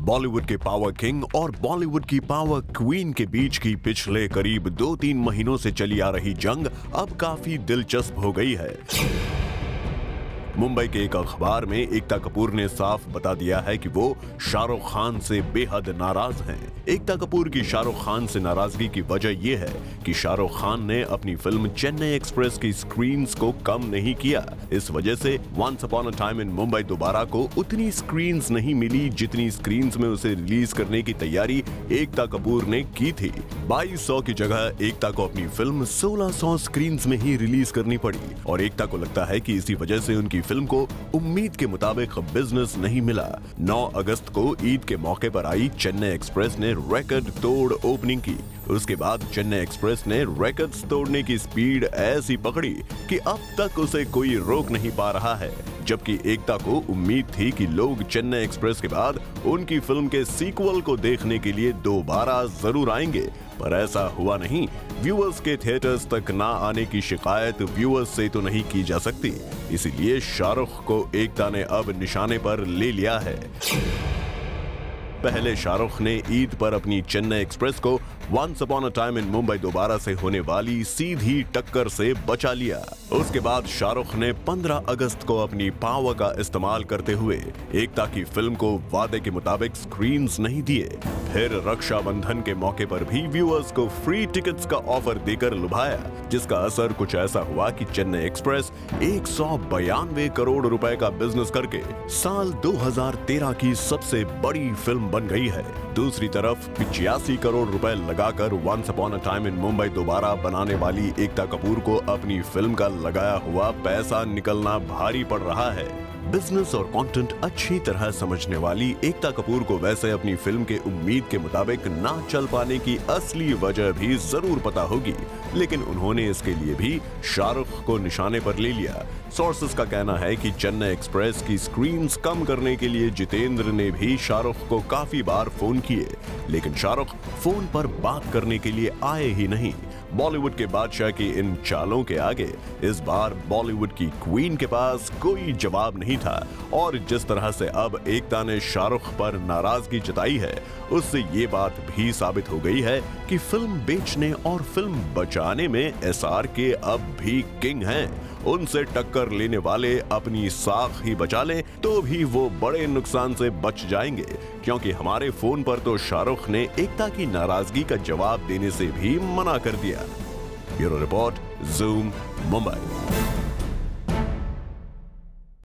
बॉलीवुड के power king और बॉलीवुड की पावर क्वीन के बीच की पिछले करीब 2-3 महीनों से चली आ रही जंग अब काफी दिलचस्प हो गई है। मुंबई के एक अखबार में एकता कपूर ने साफ बता दिया है कि वो शाहरुख खान से बेहद नाराज हैं। एकता कपूर की शाहरुख खान से नाराजगी की वजह यह है कि शाहरुख खान ने अपनी फिल्म चेन्नई एक्सप्रेस की स्क्रीन्स को कम नहीं किया। इस वजह से once upon a time in Mumbai Dobaara को उतनी स्क्रीन्स नहीं मिली जितनी स्क्रीन्स में उसे रिलीज करने की तैयारी एकता कपूर ने की थी। 2200 की जगह एकता को अपनी फिल्म 1600 स्क्रीन्स में ही रिलीज करनी पड़ी और एकता को लगता है कि इसी वजह से उनकी फिल्म को उम्मीद के मुताबिक बिजनेस नहीं मिला। 9 अगस्त को ईद के मौके पर आई चेन्नई एक्सप्रेस ने रिकॉर्ड तोड़ ओपनिंग की। उसके बाद चेन्नई एक्सप्रेस ने रिकॉर्ड्स तोड़ने की स्पीड ऐसी पकड़ी कि अब तक उसे कोई रोक नहीं पा रहा है। जबकि एकता को उम्मीद थी कि लोग चेन्नई एक्सप्रेस के बाद उनकी फिल्म के सीक्वल को देखने के लिए दोबारा जरूर आएंगे, पर ऐसा हुआ नहीं। व्यूअर्स के थिएटर्स तक ना आने की शिकायत व्यूअर्स से तो नहीं की जा सकती, इसीलिए शाहरुख को एकता ने अब निशाने पर ले लिया है। पहले शाहरुख ने ईद पर अपनी चेन्नई एक्सप्रेस को once upon a time in Mumbai Dobaara से होने वाली सीधी टक्कर से बचा लिया। उसके बाद शाहरुख ने 15 अगस्त को अपनी पावर का इस्तेमाल करते हुए एकता की फिल्म को वादे के मुताबिक स्क्रीन्स नहीं दिए। फिर रक्षाबंधन के मौके पर भी व्यूअर्स को फ्री टिकट्स का ऑफर देकर लुभाया, जिसका असर कुछ ऐसा हुआ कि चेन्नई एक्सप्रेस 192 करोड़ रुपए का बिजनेस करके साल 2013 की सबसे बड़ी फिल्म बन गई है। दूसरी तरफ 85 करोड़ रुपए लगाकर once upon a time in Mumbai Dobaara बनाने वाली एकता कपूर को अपनी फिल्म का लगाया हुआ पैसा निकलना भारी पड़ रहा है। बिजनेस और कंटेंट अच्छी तरह समझने वाली एकता कपूर को वैसे अपनी फिल्म के उम्मीद के मुताबिक ना चल पाने की असली वजह भी जरूर पता होगी, लेकिन उन्होंने इसके लिए भी शाहरुख को निशाने पर ले लिया। सोर्सेस का कहना है कि चेन्नई एक्सप्रेस की स्क्रीन्स कम करने के लिए जितेंद्र ने भी शाहरुख को काफी बार फोन किए, लेकिन शाहरुख फोन पर बात करने के लिए आए ही नहीं। बॉलीवुड के बादशाह की इन चालों के आगे इस बार बॉलीवुड की क्वीन के पास कोई जवाब नहीं था और जिस तरह से अब एकता ने शाहरुख पर नाराजगी जताई है, उससे ये बात भी साबित हो गई है कि फिल्म बेचने और फिल्म बचाने में एसआरके अब भी किंग हैं। उनसे टक्कर लेने वाले अपनी साख ही बचा लें तो भी वो बड़े नुकसान से बच जाएंगे, क्योंकि हमारे फोन पर तो शाहरुख ने एकता की नाराजगी का जवाब देने से भी मना कर दिया। Bureau report, zoom, Mumbai.